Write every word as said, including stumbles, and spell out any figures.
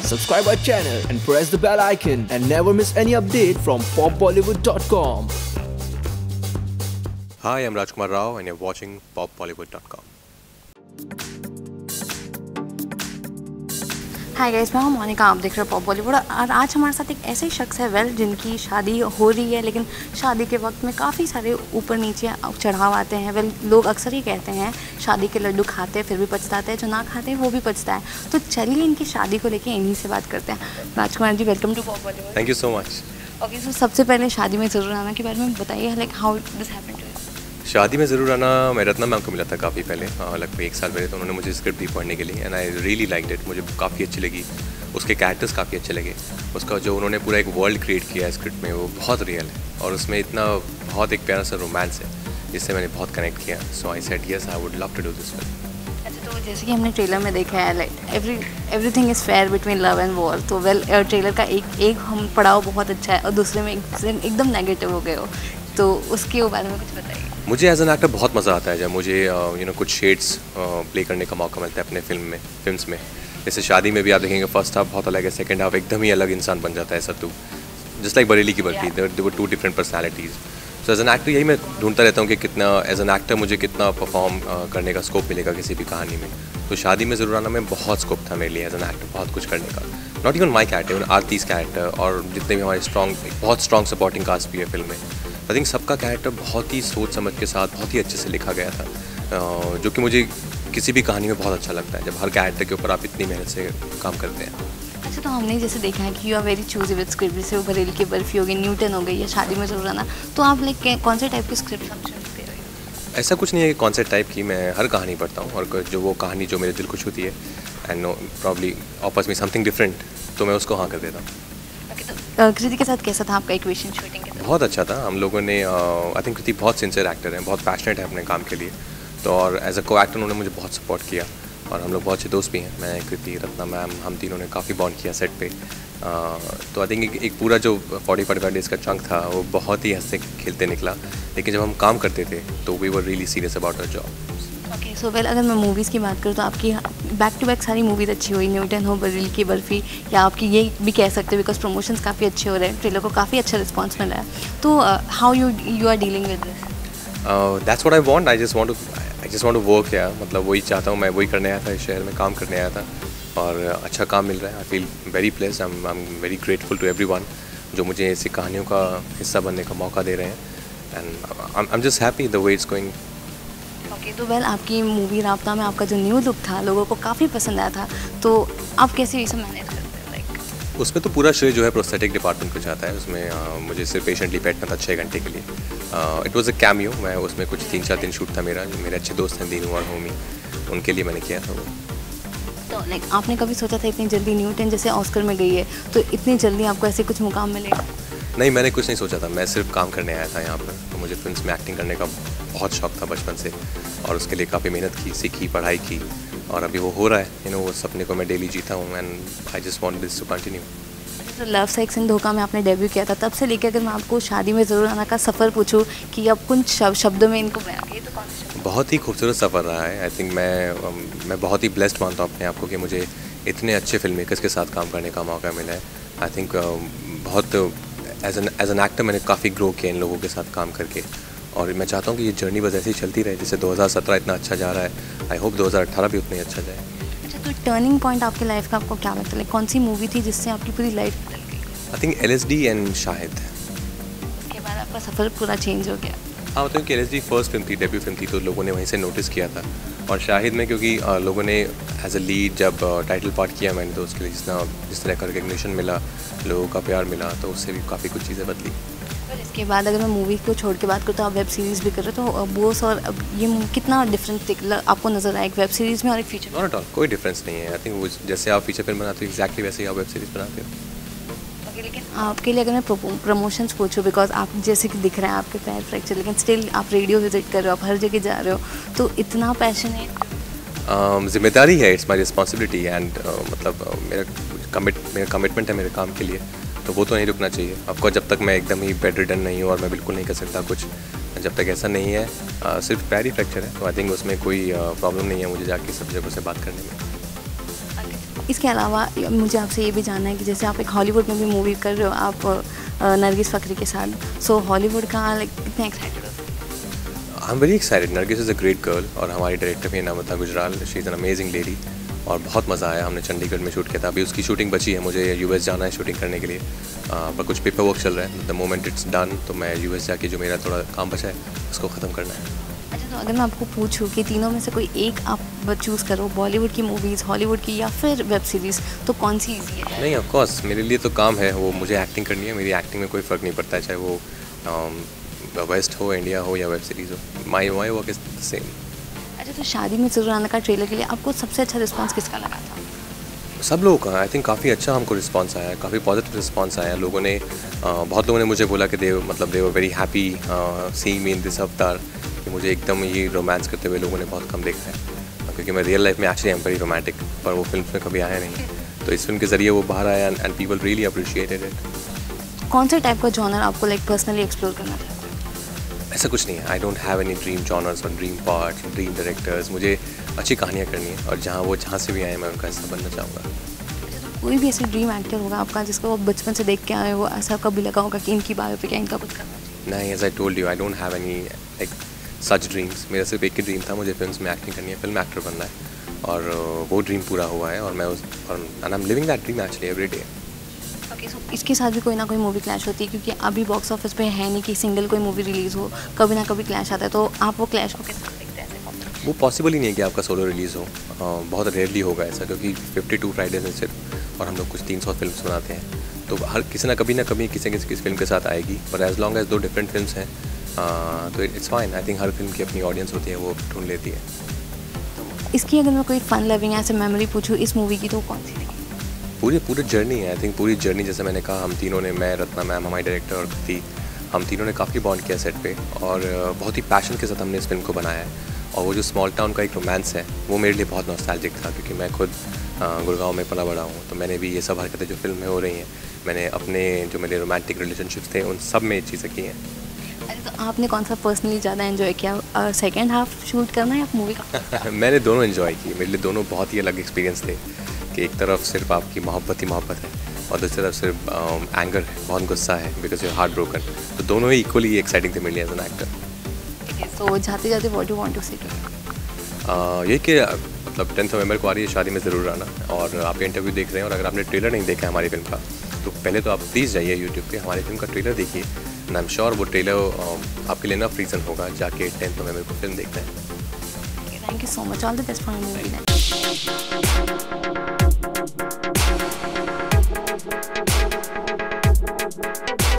Subscribe our channel and press the bell icon and never miss any update from pop bollywood dot com. Hi, I'm Rajkumar Rao and you're watching pop bollywood dot com. Hi guys, मैं हूँ मोनिका, आप देख रहे हो pop Bollywood. और आज हमारे साथ एक ऐसे शख्स है वेल जिनकी शादी हो रही है, लेकिन शादी के वक्त में काफ़ी सारे ऊपर नीचे चढ़ाव आते हैं। वेल लोग अक्सर ही कहते हैं शादी के लड्डू खाते हैं फिर भी पछताते हैं, जो ना खाते हैं वो भी पछता है। तो चलिए इनकी शादी को लेकर इन्हीं से बात करते हैं। Rajkumar ji, welcome to pop Bollywood. Thank you so much. Okay, so सबसे पहले शादी में ज़रूर आना के बारे में बताइए, like how this happened to you. शादी में ज़रूर आना मैं रत्ना मैम को मिला था काफ़ी पहले, लगभग एक साल पहले। तो उन्होंने मुझे स्क्रिप्ट दी पढ़ने के लिए and I really liked it. मुझे काफ़ी अच्छी लगी, उसके कैरेक्टर्स काफ़ी अच्छे लगे। उसका जो उन्होंने पूरा एक वर्ल्ड क्रिएट किया है स्क्रिप्ट में, वो बहुत रियल है और उसमें इतना बहुत एक प्यारा सा रोमांस है जिससे मैंने बहुत कनेक्ट किया। So I said yes, I would love to do this film. अच्छा, तो जैसे कि हमने ट्रेलर में देखा है like every everything is fair between love and war. तो वेल ट्रेलर का एक एक हम पड़ाव बहुत अच्छा है और दूसरे में एक, एकदम नेगेटिव हो गए हो, तो उसके बारे में कुछ बताइए। मुझे एज एन एक्टर बहुत मज़ा आता है जब मुझे यू नो कुछ शेड्स प्ले करने का मौका मिलता है अपने फिल्म में फिल्म्स में। जैसे शादी में भी आप देखेंगे फर्स्ट हाफ बहुत अलग है, सेकंड हाफ एकदम ही अलग इंसान बन जाता है सत्तू, just like Bareilly ki Barfi. There were two different personalities. So as an actor यही मैं ढूंढता रहता हूँ कि कितना एज एन एक्टर मुझे कितना परफॉर्म uh, करने का स्कोप मिलेगा किसी भी कहानी में। तो शादी में ज़रूर आना में बहुत स्कोप था मेरे लिए एज एन एक्टर, बहुत कुछ करने का। Not even my character, even आरतीस कैरेक्टर और जितने भी हमारे स्ट्रॉन्ग बहुत स्ट्रॉन्ग सपोर्टिंग कास्ट भी है फिल्म में। आई थिंक सबका कैरेक्टर बहुत ही सोच समझ के साथ बहुत ही अच्छे से लिखा गया था, uh, जो कि मुझे किसी भी कहानी में बहुत अच्छा लगता है जब हर कैरेक्टर के ऊपर आप इतनी मेहनत से काम करते हैं। अच्छा, तो हमने जैसे देखा है कि you are very choosy with script, जैसे वो बरेली की बर्फी हो गई, न्यूटन हो गई या शादी में ज़रूर आना। तो आप लाइक कौन से टाइप की स्क्रिप्ट आप चुनते हो? ऐसा कुछ नहीं है कि कौन से टाइप की, मैं हर कहानी पढ़ता हूँ और जो वो कहानी जो मेरे दिल को छूती है and no probably offers me something different, तो मैं उसको हाँ कर देता हूँ। ओके, तो कृति के साथ कैसा था आपका इक्वेशन शूटिंग के? बहुत अच्छा था। हम लोगों ने आई थिंक कृति बहुत सिंसियर एक्टर है, बहुत पैशनेट है अपने काम के लिए। तो और एज अ को एक्टर उन्होंने मुझे बहुत सपोर्ट किया और हम लोग बहुत अच्छे दोस्त भी हैं। मैं, कृति, रत्ना मैम, हम तीनों ने काफ़ी बॉन्ड किया सेट पे। uh, तो आई थिंक एक, एक पूरा जो फोर्टी फोर्टी फाइव डेज़ का चंक था वो बहुत ही हंसते खेलते निकला, लेकिन जब हम काम करते थे तो we were really serious about our job. Okay, so well अगर मैं मूवीज़ की बात करूँ तो आपकी बैक टू बैक सारी मूवीज़ अच्छी हुई, न्यूटन हो, बरेली की बर्फी, या आपकी ये भी कह सकते हो बिकॉज प्रमोशंस काफ़ी अच्छे हो रहे हैं, ट्रेलर को काफ़ी अच्छा रिस्पॉन्स मिला है। तो how you you are dealing with this? That's what I want. I just want to I just want to work. या मतलब वही चाहता हूँ, मैं वही करने आया था, इस शहर में काम करने आया था और अच्छा काम मिल रहा है। I feel very placed, I am very grateful to everyone जो मुझे ऐसी कहानियों का हिस्सा बनने का मौका दे रहे हैं and I am just happy the way it's going. Okay, तो वेल आपकी मूवी राब्ता में आपका जो न्यू लुक था लोगों को काफ़ी पसंद आया था, तो आप कैसे ये सब मैनेज करते हैं? लाइक उसमें तो पूरा श्रेय जो है प्रोस्थेटिक डिपार्टमेंट को जाता है। उसमें uh, मुझे सिर्फ पेशेंटली बैठना था छः घंटे के लिए। It was a cameo. मैं उसमें कुछ तीन चार दिन शूट था मेरा, जो मेरे अच्छे दोस्त हैं दीनू और होमी, उनके लिए मैंने किया था वो। तो लाइक आपने कभी सोचा था इतनी जल्दी न्यूटन जैसे ऑस्कर में गई है तो इतनी जल्दी आपको ऐसे कुछ मुकाम मिलेगा? नहीं, मैंने कुछ नहीं सोचा था। मैं सिर्फ काम करने आया था यहाँ पर। तो मुझे फिल्म में एक्टिंग करने का बहुत शौक था बचपन से और उसके लिए काफ़ी मेहनत की, सीखी, पढ़ाई की और अभी वो हो रहा है। यू नो वो सपने को मैं डेली जीता हूँ and I just want this to continue. तो लव सेक्स एंड धोखा में आपने डेब्यू किया था, तब से लेकर अगर मैं आपको शादी में ज़रूर आना का सफ़र पूछूं कि अब कुछ शब, शब्दों में इनको बयान किए तो कौन से? बहुत ही खूबसूरत सफ़र रहा है। आई थिंक मैं मैं बहुत ही ब्लेस्ड मानता हूँ अपने आप को कि मुझे इतने अच्छे फिल्म मेकर्स के साथ काम करने का मौका मिला है। आई थिंक बहुत as an as an actor मैंने काफ़ी ग्रो किया इन लोगों के साथ काम करके और मैं चाहता हूँ कि ये जर्नी बस ऐसे ही चलती रहे। जैसे दो हज़ार सत्रह इतना अच्छा जा रहा है, आई होप दो हज़ार अठारह भी उतना ही अच्छा जाए। अच्छा, तो टर्निंग पॉइंट आपकी लाइफ का आपको क्या लगता है? कौन सी मूवी थी जिससे आपकी पूरी लाइफ बदल गई? I think L S D and Shahid. उसके बाद आपका सफ़र पूरा चेंज हो गया? हाँ, मतलब कि L S D first film थी, डेब्यू फिल्म थी, तो लोगों ने वहीं से नोटिस किया था। और शाहिद में क्योंकि आ, लोगों ने एज अ लीड जब टाइटल पार्ट किया मैंने, तो उसके लिए जितना जिस तरह का रिकग्निशन मिला, लोगों का प्यार मिला, तो उससे भी काफ़ी कुछ चीज़ें बदली। और इसके बाद अगर मैं मूवी को छोड़ के बात करूँ तो आप वेब सीरीज़ भी कर रहे हो, तो बोस और अब ये कितना डिफरेंस आपको नज़र आया एक वेब सीरीज़ में और एक फीचर? नॉट एट ऑल, कोई डिफरेंस नहीं है। आई थिंक वो जैसे आप फीचर फिल्म बनाते हो एग्जैक्टली वैसे ही आप वेब सीरीज़ बनाते हो। लेकिन आपके लिए अगर मैं प्रमोशंस पूछूं, बिकॉज आप जैसे कि दिख रहे हैं आपके पैर फ्रैक्चर, लेकिन स्टिल आप रेडियो विजिट कर रहे हो, आप हर जगह जा रहे हो, तो इतना पैशन है? um, जिम्मेदारी है, इट्स माई रिस्पॉन्सिबिलिटी एंड मतलब uh, मेरा कमिट मेरा कमिटमेंट है मेरे काम के लिए, तो वो तो नहीं रुकना चाहिए। आपको जब तक मैं एकदम ही बेड रिडन नहीं हूँ और मैं बिल्कुल नहीं कर सकता कुछ, जब तक ऐसा नहीं है, uh, सिर्फ पैर ही फ्रैक्चर है, तो आई थिंक उसमें कोई प्रॉब्लम uh, नहीं है मुझे जाके सब जगहों से बात करने में। इसके अलावा मुझे आपसे ये भी जानना है कि जैसे आप एक हॉलीवुड में भी मूवी कर रहे हो आप अ, नरगिस फ़खरी के साथ, सो हॉलीवुड का लाइक कितने एक्साइटेड हो? I am very excited. Nargis is a great girl और हमारी डायरेक्टर भी Namita Gujral, she is an amazing lady और बहुत मज़ा आया। हमने चंडीगढ़ में शूट किया था, अभी उसकी शूटिंग बची है, मुझे यूएस जाना है शूटिंग करने के लिए, पर कुछ पेपर वर्क चल रहा है। द मोमेंट इट्स डन तो मैं यूएस जाके जो मेरा थोड़ा काम बचा है उसको ख़त्म करना है। अच्छा, तो अगर मैं आपको पूछूं कि तीनों में से कोई एक आप चूज़ करो, बॉलीवुड की मूवीज़, हॉलीवुड की या फिर वेब सीरीज़, तो कौन सी ईजी है? नहीं, ऑफ कोर्स मेरे लिए तो काम है, वो मुझे एक्टिंग करनी है, मेरी एक्टिंग में कोई फ़र्क नहीं पड़ता है, चाहे वो वेस्ट हो, इंडिया हो या वेब सीरीज़ हो, my my work is the same. अच्छा, तो शादी में ज़रूर आना का ट्रेलर के लिए आपको सबसे अच्छा रिस्पांस किसका लगा था? सब लोगों का आई थिंक काफ़ी अच्छा हमको रिस्पांस आया है, काफ़ी पॉजिटिव रिस्पांस आया है। लोगों ने आ, बहुत लोगों ने मुझे बोला कि दे मतलब they were very happy seeing me in this avatar, कि मुझे एकदम ये रोमांस करते हुए लोगों ने बहुत कम देखा है, क्योंकि मैं रियल लाइफ में एक्चुअली एम वेरी रोमांटिक, पर वो फिल्म में कभी आया नहीं, तो इस फिल्म के ज़रिए वो बाहर आया and people really appreciated it. कौन से टाइप का जॉनर आपको लाइक पर्सनली एक्सप्लोर करना था? ऐसा कुछ नहीं है, I don't have any dream genres और ड्रीम पार्ट्स, ड्रीम डायरेक्टर्स। मुझे अच्छी कहानियाँ करनी है और जहाँ वो जहाँ से भी आए मैं उनका हिस्सा बनना चाहूँगा। कोई भी ऐसे ड्रीम एक्टर होगा आपका जिसको आप बचपन से देख के आए हो, ऐसा कभी लगा होगा कि इनकी बायोपिक या इनका कुछ करना चाहिए? नहीं, as I told you I don't have any like such dreams. मेरा सिर्फ एक ही ड्रीम था, मुझे फिल्म में एक्टिंग करनी है, फिल्म एक्टर बनना है, और वो ड्रीम पूरा हुआ है और मैं उस और and I am living that dream actually every day. Okay, so इसके साथ भी कोई ना कोई मूवी क्लैश होती है, क्योंकि अभी बॉक्स ऑफिस पे है नहीं कि सिंगल कोई मूवी रिलीज़ हो, कभी ना कभी क्लैश आता है, तो आप वो क्लैश को किस तरह देखते हैं? वो पॉसिबल ही नहीं है कि आपका सोलो रिलीज़ हो, बहुत रेयरली होगा ऐसा, क्योंकि फिफ्टी टू फ्राइडेज में सिर्फ, और हम लोग कुछ तीन सौ फिल्म बनाते हैं, तो हर किसी ना कभी ना कभी किसी किसी किस फिल्म के साथ आएगी, पर एज लॉन्ग एज दो डिफरेंट फिल्म्स हैं तो इट्स फाइन। आई थिंक हर फिल्म की अपनी ऑडियंस होती है, वो ढूंढ लेती है। इसकी अगर मैं कोई फन लविंग ऐसे मेमोरी पूछूँ इस मूवी की, तो कौन सी थी? पूरी पूरी जर्नी है, आई थिंक पूरी जर्नी, जैसे मैंने कहा, हम तीनों ने, मैं, रत्ना मैम, हमारी डायरेक्टर और कृति, हम तीनों ने काफ़ी बॉन्ड किया सेट पे और बहुत ही पैशन के साथ हमने इस फिल्म को बनाया है। और वो जो स्मॉल टाउन का एक रोमांस है वो मेरे लिए बहुत नॉस्टैल्जिक था, क्योंकि मैं खुद गुड़गांव में पला बड़ा हूँ, तो मैंने भी ये सब हरकतें जो फिल्म में हो रही हैं, मैंने अपने जो मेरे रोमांटिक रिलेशनशिप्स थे उन सब में ये चीज़ें की हैं। अरे, तो आपने कौन सा पर्सनली ज़्यादा एंजॉय किया, सेकेंड हाफ शूट करना या मूवी का? मैंने दोनों एंजॉय की, मेरे लिए दोनों बहुत ही अलग एक्सपीरियंस थे, कि एक तरफ सिर्फ आपकी मोहब्बत ही मोहब्बत है और दूसरी तरफ सिर्फ एंगर है, बहुत गुस्सा है, बिकॉज यू हार्ट ब्रोकन, तो दोनों ही इक्वली एक्साइटिंग थे मेरे लिए एज एन एक्टर। तो जाते जाते व्हाट यू वांट टू से? ये कि मतलब टेंथ नवंबर को आ रही है शादी में ज़रूर आना, और आप इंटरव्यू देख रहे हैं और अगर आपने ट्रेलर नहीं देखा है हमारी फिल्म का, तो पहले तो आप प्लीज़ जाइए यूट्यूब पे, हमारी फिल्म का ट्रेलर देखिए, एंड आई एम श्योर वो ट्रेलर आपके लिए इनफ रीज़न होगा जाके टेंथ नवंबर को फिल्म देखना है। Thank you so much, all the best for movie.